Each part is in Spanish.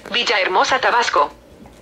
Villahermosa, Tabasco.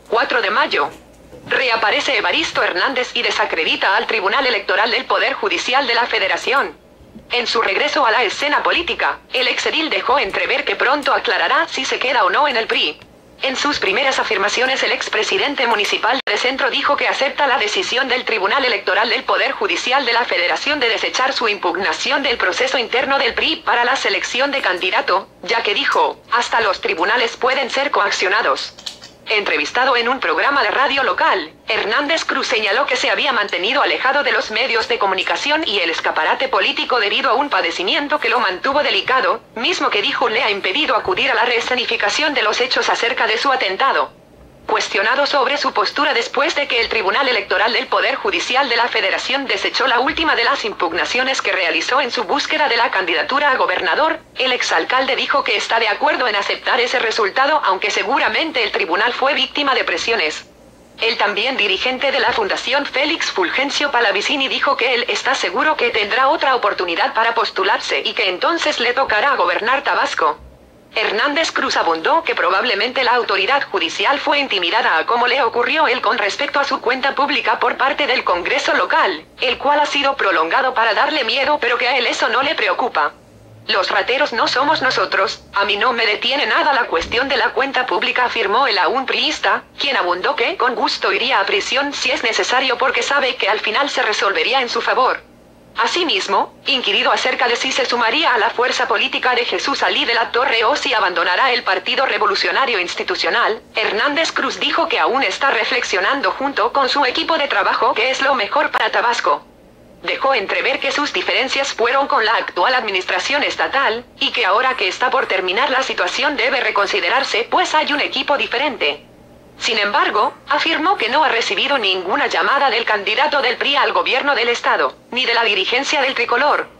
4 de mayo. Reaparece Evaristo Hernández y desacredita al Tribunal Electoral del Poder Judicial de la Federación. En su regreso a la escena política, el exedil dejó entrever que pronto aclarará si se queda o no en el PRI. En sus primeras afirmaciones, el expresidente municipal de Centro dijo que acepta la decisión del Tribunal Electoral del Poder Judicial de la Federación de desechar su impugnación del proceso interno del PRI para la selección de candidato, ya que dijo, hasta los tribunales pueden ser coaccionados. Entrevistado en un programa de radio local, Hernández Cruz señaló que se había mantenido alejado de los medios de comunicación y el escaparate político debido a un padecimiento que lo mantuvo delicado, mismo que dijo le ha impedido acudir a la reescenificación de los hechos acerca de su atentado. Cuestionado sobre su postura después de que el Tribunal Electoral del Poder Judicial de la Federación desechó la última de las impugnaciones que realizó en su búsqueda de la candidatura a gobernador, el exalcalde dijo que está de acuerdo en aceptar ese resultado, aunque seguramente el tribunal fue víctima de presiones. El también dirigente de la Fundación Félix Fulgencio Palavicini dijo que él está seguro que tendrá otra oportunidad para postularse y que entonces le tocará gobernar Tabasco. Hernández Cruz abundó que probablemente la autoridad judicial fue intimidada a como le ocurrió él con respecto a su cuenta pública por parte del Congreso local, el cual ha sido prolongado para darle miedo, pero que a él eso no le preocupa. Los rateros no somos nosotros, a mí no me detiene nada la cuestión de la cuenta pública, afirmó el aún priista, quien abundó que con gusto iría a prisión si es necesario porque sabe que al final se resolvería en su favor. Asimismo, inquirido acerca de si se sumaría a la fuerza política de Jesús Alí de la Torre o si abandonará el Partido Revolucionario Institucional, Hernández Cruz dijo que aún está reflexionando junto con su equipo de trabajo qué es lo mejor para Tabasco. Dejó entrever que sus diferencias fueron con la actual administración estatal, y que ahora que está por terminar la situación debe reconsiderarse pues hay un equipo diferente. Sin embargo, afirmó que no ha recibido ninguna llamada del candidato del PRI al gobierno del estado, ni de la dirigencia del tricolor,